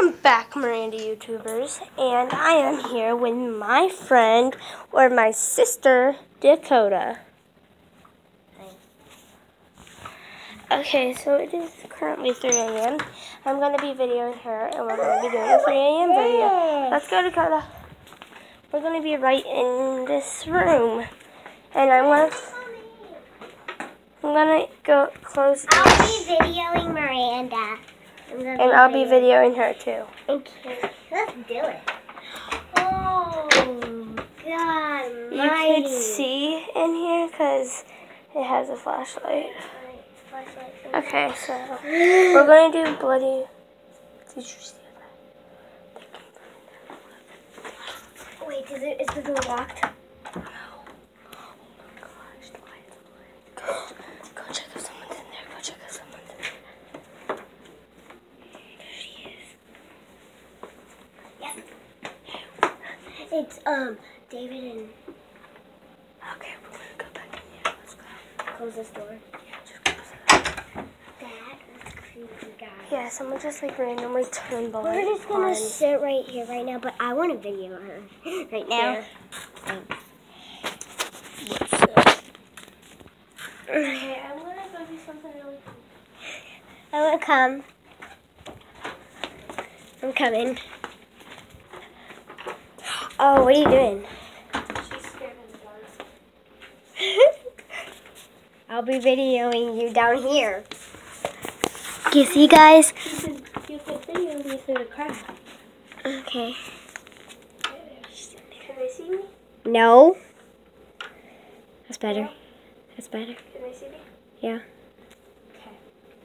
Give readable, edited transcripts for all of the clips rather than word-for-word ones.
Welcome back, Miranda YouTubers, and I am here with my friend, or my sister, Dakota. Okay, so it is currently 3 a.m. I'm going to be videoing her, and we're going to be doing a 3 a.m. video. Let's go, Dakota. We're going to be right in this room, and I'm going to go close. I'll be videoing Miranda. And I'll be videoing her too. Okay, let's do it. Oh, God, you could see in here because it has a flashlight. Okay, so we're going to do bloody. Did you see that? Wait, is the door locked? No. Oh my gosh, the lights. Go check if someone's in there. Go check if someone's in there. It's David and. Okay, we're gonna go back in here. Let's go. Close this door. Yeah, just close it. That was creepy, guys. Yeah, someone just like randomly turned the light on. We're just gonna sit right here right now, but I want to video her right now. What's up? Okay, I'm gonna go do something really cool. I wanna come. I'm coming. Oh, what are you doing? She's scared of the dark. I'll be videoing you down here. You see, guys? You could video me through the crowd. Okay. Can they see me? No. That's better. No? That's better. Can they see me? Yeah. Okay.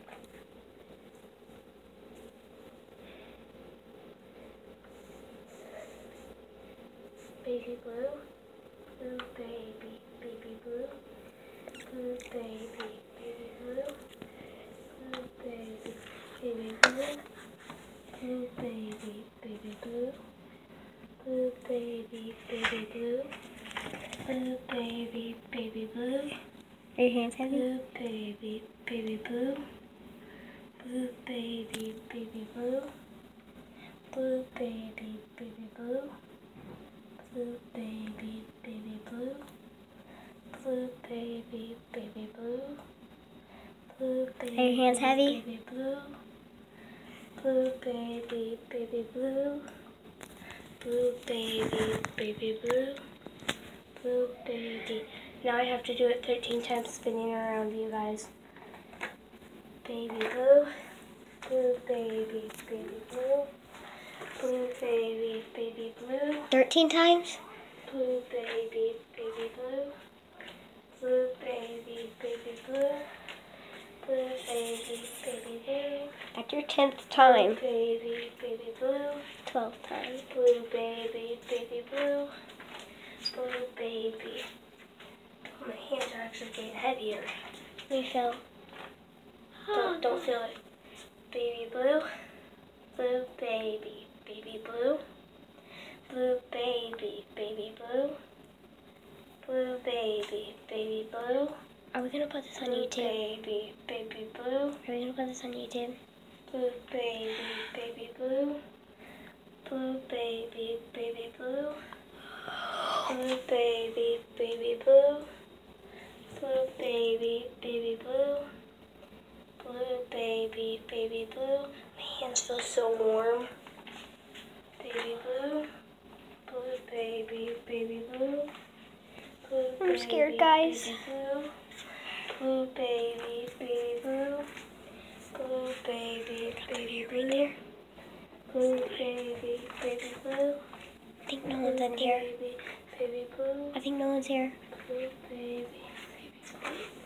Baby blue, blue baby, baby blue, blue baby, baby blue, blue baby, baby blue, blue baby, baby blue, blue baby, baby blue, blue baby, baby blue. Are your hands heavy? Blue baby, baby blue, blue baby, baby blue, blue baby, baby blue. Blue baby, baby blue, blue baby, baby blue, blue baby. Are your hands heavy? Baby blue, blue baby, baby blue, blue baby, baby blue, blue baby. Now I have to do it 13 times, spinning around you guys. Baby blue, blue baby, baby blue. Blue baby, baby blue. 13 times? Blue baby, baby blue. Blue baby, baby blue. Blue baby, baby blue. At your 10th time. Blue baby, baby blue. 12th time. Blue baby, baby blue. Blue baby. My hands are actually getting heavier. We fell. Don't feel it. Baby blue. Blue baby. Baby blue, blue baby, baby blue, blue baby, baby blue. Are we gonna put this on Blue YouTube? baby, baby blue. Are we gonna put this on YouTube? Blue baby, baby blue. Blue baby, baby blue. Blue baby, baby blue. Blue baby, baby blue. Blue baby, baby blue. My hands feel so warm. Baby blue, blue baby, baby blue, blue I'm scared, guys. Baby blue, blue baby, baby blue, blue baby, baby blue, blue baby, baby blue. I think no one's in here. Baby, baby blue. I think no one's here. Blue baby, baby blue.